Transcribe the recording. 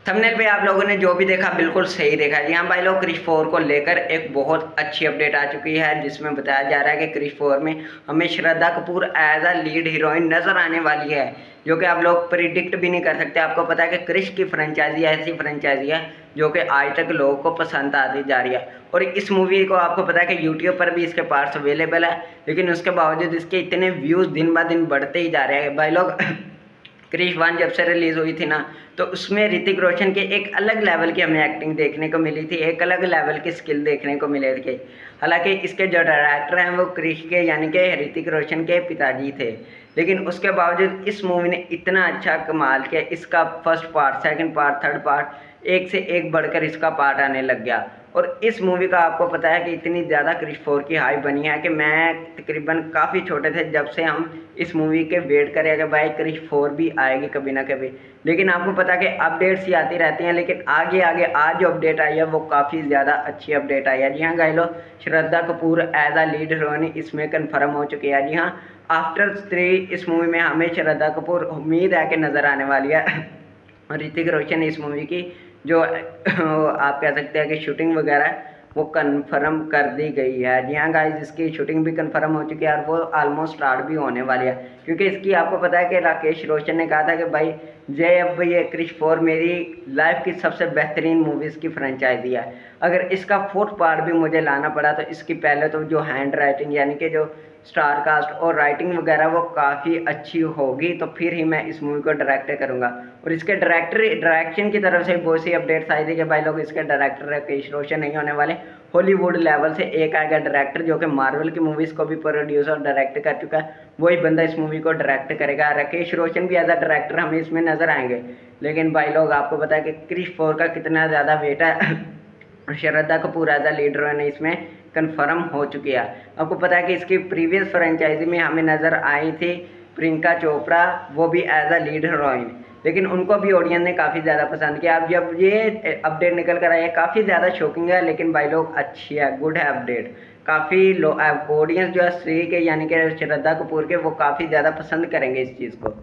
Thumbnail पे आप लोगों ने जो भी देखा बिल्कुल सही देखा। जी हाँ भाई लोग, क्रिश 4 को लेकर एक बहुत अच्छी अपडेट आ चुकी है जिसमें बताया जा रहा है कि क्रिश 4 में हमें Shraddha Kapoor as a lead heroine नजर आने वाली है, जो कि आप लोग प्रिडिक्ट भी नहीं कर सकते। आपको पता है कि क्रिश की फ्रेंचाइजी ऐसी फ्रेंचाइजी है जो कि आज तक लोगों को पसंद आती जा रही है। और इस मूवी को आपको पता है कि यूट्यूब पर भी इसके पार्ट्स अवेलेबल है, लेकिन उसके बावजूद इसके इतने व्यूज़ दिन ब दिन बढ़ते ही जा रहे हैं भाई लोग। क्रिश 1 जब से रिलीज़ हुई थी ना, तो उसमें ऋतिक रोशन के एक अलग लेवल की हमें एक्टिंग देखने को मिली थी, एक अलग लेवल की स्किल देखने को मिले थे। हालांकि इसके जो डायरेक्टर हैं वो क्रिश के यानी कि ऋतिक रोशन के पिताजी थे, लेकिन उसके बावजूद इस मूवी ने इतना अच्छा कमाल किया। इसका first part, second part, third part, एक से एक बढ़कर इसका पार्ट आने लग गया। और इस मूवी का आपको पता है कि इतनी ज़्यादा क्रिश 4 की हाइप बनी है कि मैं तकरीबन काफ़ी छोटे थे जब से हम इस मूवी के वेट करें कि भाई क्रिश 4 भी आएगी कभी ना कभी। लेकिन आपको पता है कि अपडेट्स ही आती रहती हैं, लेकिन आगे आगे आज जो अपडेट आई है वो काफ़ी ज़्यादा अच्छी अपडेट आई है। जी हाँ गाइलो, Shraddha Kapoor as a lead heroine इसमें कन्फर्म हो चुकी है। जी हाँ, आफ्टर 3 इस मूवी में हमें श्रद्धा कपूर उम्मीद है कि नज़र आने वाली है। और ऋतिक रोशन इस मूवी की जो आप कह सकते हैं कि शूटिंग वगैरह वो कंफर्म कर दी गई है। जी हाँ गाइस, इसकी शूटिंग भी कंफर्म हो चुकी है और वो ऑलमोस्ट स्टार्ट भी होने वाली है, क्योंकि इसकी आपको पता है कि राकेश रोशन ने कहा था कि भाई अब ये क्रिश 4 मेरी लाइफ की सबसे बेहतरीन मूवीज़ की फ्रेंचाइजी है। अगर इसका 4th पार्ट भी मुझे लाना पड़ा तो इसकी पहले तो जो हैंड राइटिंग यानी कि जो स्टार कास्ट और राइटिंग वगैरह वो काफ़ी अच्छी होगी, तो फिर ही मैं इस मूवी को डायरेक्ट करूँगा। और इसके डायरेक्शन की तरफ से बहुत सी अपडेट्स आई थी कि भाई लोग इसके डायरेक्टर राकेश रोशन नहीं होने वाले, हॉलीवुड लेवल से एक आएगा डायरेक्टर जो कि मार्वल की मूवीज़ को भी प्रोड्यूस और डायरेक्ट कर चुका है, वही बंदा इस मूवी को डायरेक्ट करेगा। राकेश रोशन भी एज अ डायरेक्टर हमें इसमें नज़र आएंगे। लेकिन भाई लोग आपको पता है कि क्रिश 4 का कितना ज़्यादा वेट है। Shraddha Kapoor as a leader ने इसमें कन्फर्म हो चुकी है। आपको पता है कि इसकी प्रीवियस फ्रेंचाइजी में हमें नज़र आई थी प्रियंका चोपड़ा, वो भी एज अ लीड हीरोइन, लेकिन उनको भी ऑडियंस ने काफ़ी ज़्यादा पसंद किया। अब जब ये अपडेट निकल कर आई है काफ़ी ज़्यादा शॉकिंग है, लेकिन भाई लोग अच्छी है, गुड है अपडेट। काफ़ी ऑडियंस जो है श्री के यानी कि श्रद्धा कपूर के वो काफ़ी ज़्यादा पसंद करेंगे इस चीज़ को।